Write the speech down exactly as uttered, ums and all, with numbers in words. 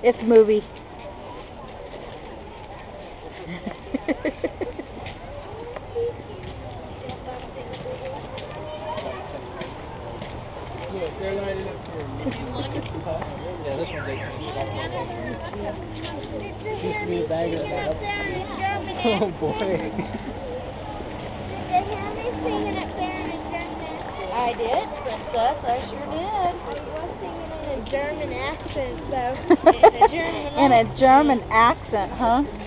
It's a movie. Look, they're lining up for me. Yeah, this one's eighteen. Used to be a bag of that. Oh boy. Did they have me singing up there in a German accent? I did, Princess. I sure did. I was singing in a German accent, so in a German In a German accent, huh?